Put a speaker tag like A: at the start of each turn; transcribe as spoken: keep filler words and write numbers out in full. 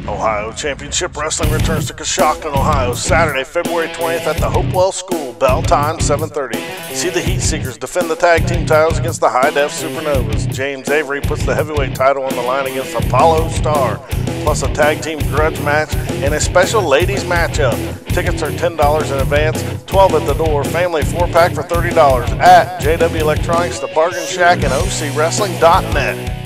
A: Ohio Championship Wrestling returns to Coshocton, Ohio, Saturday, February twentieth at the Hopewell School. Bell time, seven thirty. See the Heat Seekers defend the tag team titles against the High Def Supernovas. James Avery puts the heavyweight title on the line against Apollo Star, plus a tag team grudge match and a special ladies matchup. Tickets are ten dollars in advance, twelve dollars at the door, family four-pack for thirty dollars at J W Electronics, The Bargain Shack, and O C Wrestling dot net.